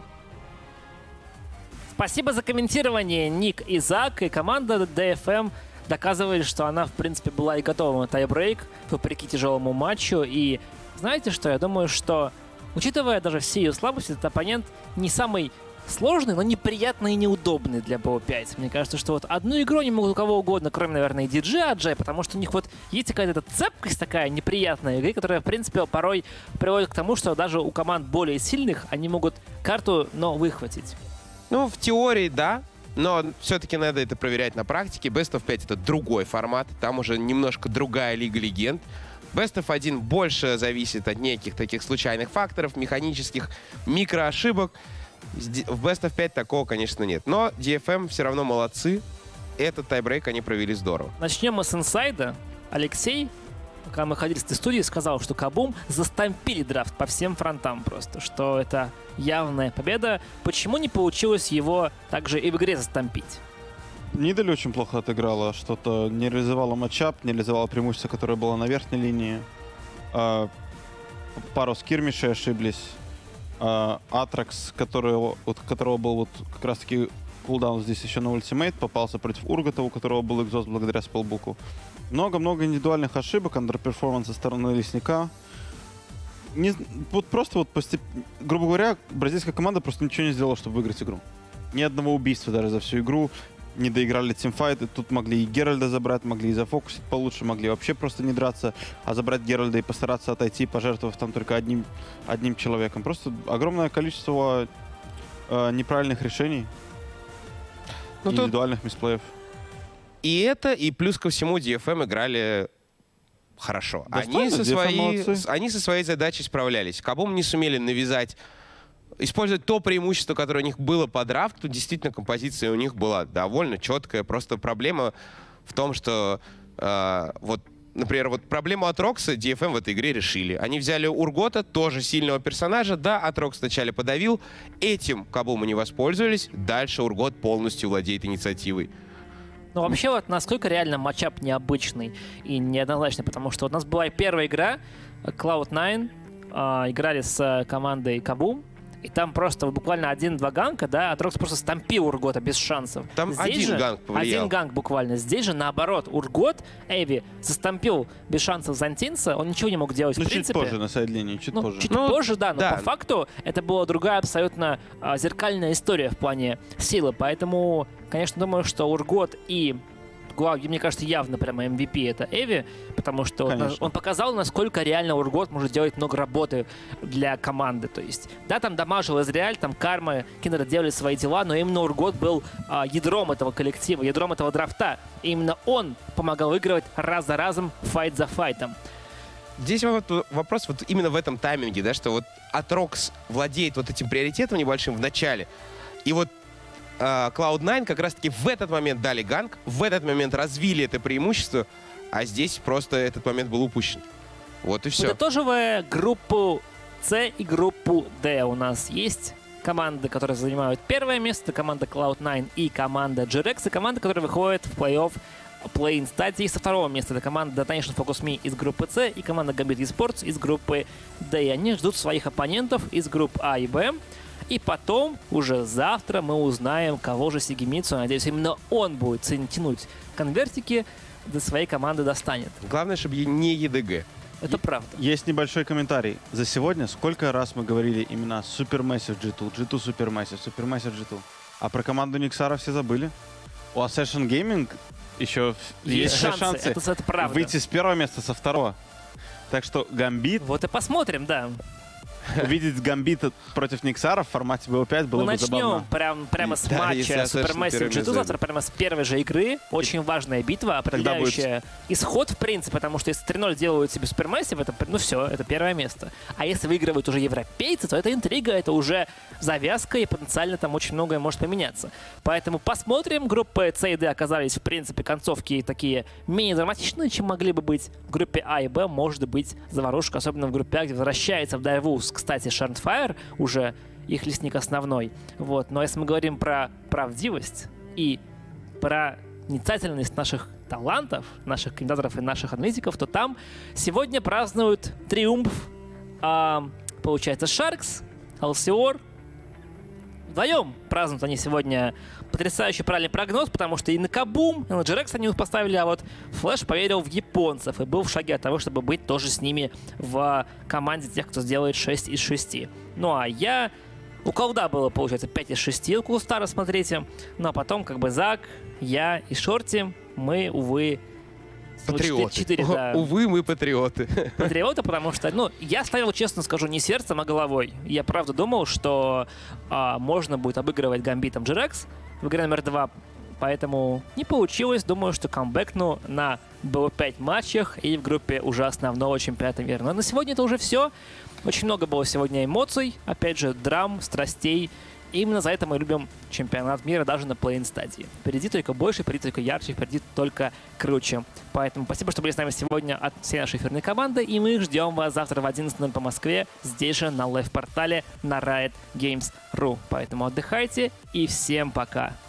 Спасибо за комментирование, Ник и Зак. И команда DFM доказывали, что она, в принципе, была и готова на тайбрейк, вопреки тяжелому матчу. И знаете что? Я думаю, что, учитывая даже все ее слабости, этот оппонент не самый сложный, но неприятный и неудобный для BO5. Мне кажется, что вот одну игру они могут у кого угодно, кроме, наверное, и DJ Ajay, потому что у них вот есть какая-то цепкость такая неприятная игры, которая, в принципе, порой приводит к тому, что даже у команд более сильных они могут карту, но выхватить. Ну, в теории, да. В теории, да. Но, опять же, Но все-таки надо это проверять на практике. Best of 5 — это другой формат. Там уже немножко другая Лига Легенд. Best of 1 больше зависит от неких таких случайных факторов, механических микроошибок. В Best of 5 такого, конечно, нет. Но DFM все равно молодцы. Этот тайбрейк они провели здорово. Начнем мы с инсайда. Алексей, пока мы ходили с этой студии, сказал, что Kabum застампили драфт по всем фронтам просто, что это явная победа. Почему не получилось его также и в игре застампить? Нидаль очень плохо отыграла, что-то не реализовала матчап, не реализовала преимущество, которое было на верхней линии. Пару скирмишей ошиблись. Атракс, которого был вот как раз-таки кулдаун здесь еще на ультимейт, попался против Ургота, у которого был экзост благодаря спелбуку. Много-много индивидуальных ошибок, андерперформанс со стороны Лесника. Грубо говоря, бразильская команда просто ничего не сделала, чтобы выиграть игру. Ни одного убийства даже за всю игру. Не доиграли тимфайты. Тут могли и Геральда забрать, могли и зафокусить получше, могли вообще просто не драться, а забрать Геральда и постараться отойти, пожертвовав там только одним человеком. Просто огромное количество неправильных решений, индивидуальных мисплеев. И это, и плюс ко всему DFM играли хорошо. Они со своей задачей справлялись. Kabum не сумели навязать, использовать то преимущество, которое у них было по драфту. Действительно, композиция у них была довольно четкая. Просто проблема в том, что например, проблему Атрокса DFM в этой игре решили. Они взяли Ургота, тоже сильного персонажа. Да, Атрокс вначале подавил. Этим Kabum не воспользовались. Дальше Ургот полностью владеет инициативой. Ну, вообще, вот насколько реально матчап необычный и неоднозначный, потому что у нас была первая игра, Cloud9, играли с командой Kabum, и там просто буквально 1-2 ганка, да, Атрокс просто стампил Ургота без шансов. Там здесь ганк повлиял. Один ганк буквально. Здесь же наоборот, Ургот, Эйви, застампил без шансов Зантинца, он ничего не мог делать, в принципе. Чуть позже на сайд-линии, чуть позже. Чуть позже, да, но по факту это была другая абсолютно зеркальная история в плане силы, поэтому, конечно, думаю, что Ургот и мне кажется, явно прямо MVP это Эви, потому что он показал, насколько реально Ургот может делать много работы для команды. То есть, да, там дамажил Эзриаль, там Карма, Киннер делали свои дела, но именно Ургот был ядром этого коллектива, ядром этого драфта. И именно он помогал выигрывать раз за разом, файт за файтом. Здесь вопрос вот именно в этом тайминге, да, что вот Атрокс владеет вот этим приоритетом небольшим в начале, и вот Cloud9 как раз-таки в этот момент дали ганк, в этот момент развили это преимущество, а здесь просто этот момент был упущен. Вот и все. Подытоживая группу С и группу D, у нас есть команды, которые занимают первое место, команда Cloud9 и команда GRX, и команда, которая выходит в плей-офф плей-ин стадии со второго места. Это команда Detonation Focus Me из группы С и команда Gambit Esports из группы D. И они ждут своих оппонентов из групп А и Б. И потом, уже завтра, мы узнаем, кого же Сигемицу. Надеюсь, именно он будет тянуть конвертики, до своей команды достанет. Главное, чтобы не ЕДГ. Это правда. Есть небольшой комментарий. За сегодня сколько раз мы говорили именно Supermassive G2, G2 Supermassive, Supermassive G2. А про команду Никсара все забыли. У Ascension Gaming еще есть шансы это правда. Выйти с первого места, со второго. Так что Гамбит... Вот и посмотрим, да. Увидеть Гамбита против Никсара в формате BO5 было бы забавно. Мы начнем прямо с матча Supermassive G2 завтра, прямо с первой же игры. Очень важная битва, определяющая исход, в принципе, потому что если 3-0 делают себе Supermassive, это, ну все, это первое место. А если выигрывают уже европейцы, то это интрига, это уже завязка, и потенциально там очень многое может поменяться. Поэтому посмотрим. Группы С и Д оказались, в принципе, концовки такие менее драматичные, чем могли бы быть. В группе А и Б может быть заварушка, особенно в группе А, где возвращается в Дайвус, кстати, Шарнфайр, уже их лесник основной. Вот. Но если мы говорим про правдивость и про проницательность наших талантов, наших комментаторов и наших аналитиков, то там сегодня празднуют триумф, получается, Sharks, Alcior. Вдвоем празднуют они сегодня потрясающий правильный прогноз, потому что и на Kabum, и на GRX они их поставили, а вот Флэш поверил в японцев и был в шаге от того, чтобы быть тоже с ними в команде тех, кто сделает 6 из 6. Ну а у Колда было, получается, 5 из 6 у Кулстара, смотрите. Ну а потом как бы Зак, я и Шорти, мы, увы, патриоты. 4, да. Увы, мы патриоты. Патриоты, потому что, я ставил, честно скажу, не сердцем, а головой. Я правда думал, что можно будет обыгрывать Гамбитом GRX, в игре номер 2. Поэтому не получилось. Думаю, что камбэкну на БО5 матчах и в группе уже основного чемпионата мира. Но на сегодня это уже все. Очень много было сегодня эмоций, опять же, драм, страстей. И именно за это мы любим чемпионат мира даже на плей-ин стадии. Впереди только больше, впереди только ярче, впереди только круче. Поэтому спасибо, что были с нами сегодня от всей нашей эфирной команды. И мы ждем вас завтра в 11:00 по Москве, здесь же на лайв-портале на Riot Games.ru. Поэтому отдыхайте и всем пока.